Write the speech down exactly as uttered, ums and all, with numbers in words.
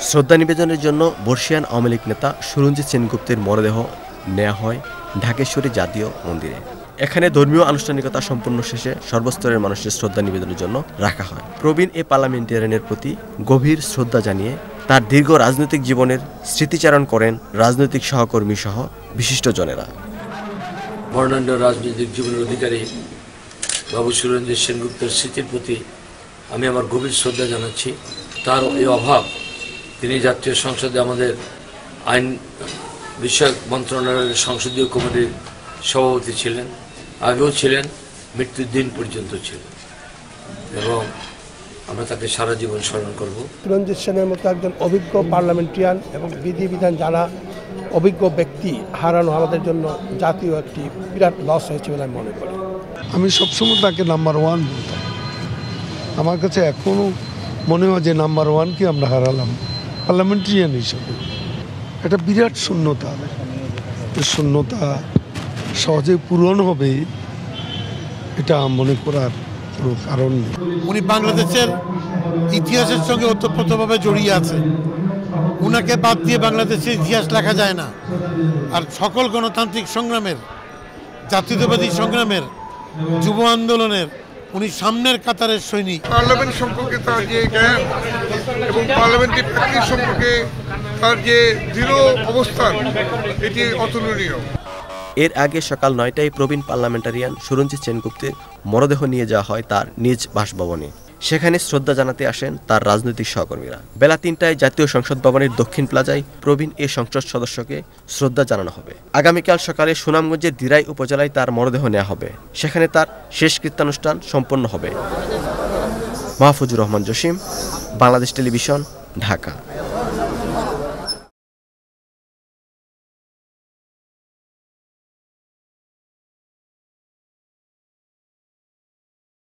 শ্রদ্ধা নিবেদনের জন্য বর্ষিয়ান আওয়ামী লীগ নেতা সুরঞ্জিত সেনগুপ্তের মরদেহ নেওয়া হয় ঢাকেশ্বরী জাতীয় মন্দিরে। এখানে ধর্মীয় আনুষ্ঠানিকতা সম্পন্ন শেষে সর্বস্তরের মানুষের শ্রদ্ধা নিবেদনের জন্য রাখা হয়। প্রবীণ এ পার্লামেন্টারিয়ানের প্রতি গভীর শ্রদ্ধা জানিয়ে তার দীর্ঘ রাজনৈতিক জীবনের স্মৃতিচারণ করেন রাজনৈতিক সহকর্মী সহ বিশিষ্টজনেরা। বর্ণাঢ্য রাজনৈতিক জীবনের অধিকারী বাবু সুরঞ্জিত সেনগুপ্তের স্মৃতির প্রতি আমি আমার গভীর শ্রদ্ধা জানাচ্ছি। তার এই অভাব, তিনি জাতীয় সংসদে আমাদের আইন বিষয়ক মন্ত্রণালয়ের সংসদীয় কমিটির সভাপতি ছিলেন, আগেও ছিলেন, মৃত্যুর দিন পর্যন্ত ছিলেন, এবং আমরা তাকে সারা জীবন স্মরণ করব। সুরঞ্জিত সেনের মতো একজন অভিজ্ঞ পার্লামেন্টারিয়ান এবং বিধিবিধান জানা অভিজ্ঞ ব্যক্তি হারানো আমাদের জন্য জাতীয় একটি বিরাট লস হয়েছে বলে আমি মনে করি। আমি সবসময় তাকে নাম্বার ওয়ান বলতাম। আমার কাছে এখনও মনে হয় যে নাম্বার ওয়ানকে আমরা হারালাম পার্লামেন্টারিয়ান হিসাবে। একটা বিরাট শূন্যতা, শূন্যতা সহজে পূরণ হবে এটা মনে করার কোনো কারণ নেই। উনি বাংলাদেশের ইতিহাসের সঙ্গে ওতপ্রোতভাবে জড়িয়ে আছে। উনাকে বাদ দিয়ে বাংলাদেশের ইতিহাস লেখা যায় না। আর সকল গণতান্ত্রিক সংগ্রামের, জাতীয়তাবাদী সংগ্রামের, যুব আন্দোলনের উনি সামনের কাতারের সৈনিক। পার্লামেন্ট সম্পর্কে তার যে জ্ঞান এবং পার্লামেন্টের প্র্যাকটিস সম্পর্কে তার যে দৃঢ় অবস্থান, এটি অতুলনীয়। এর আগে সকাল নয়টায় প্রবীণ পার্লামেন্টারিয়ান সুরঞ্জিত সেনগুপ্তের মরদেহ নিয়ে যাওয়া হয় তার নিজ বাসভবনে। সেখানে শ্রদ্ধা জানাতে আসেন তার রাজনৈতিক সহকর্মীরা। বেলা তিনটায় জাতীয় সংসদ ভবনের দক্ষিণ প্লাজায় প্রবীণ এ সংসদ সদস্যকে শ্রদ্ধা জানানো হবে। আগামীকাল সকালে সুনামগঞ্জের দিরাই উপজেলায় তার মরদেহ নেওয়া হবে। সেখানে তার শেষ কৃত্যানুষ্ঠান সম্পন্ন হবে। মাহফুজুর রহমান জসিম, বাংলাদেশ টেলিভিশন, ঢাকা।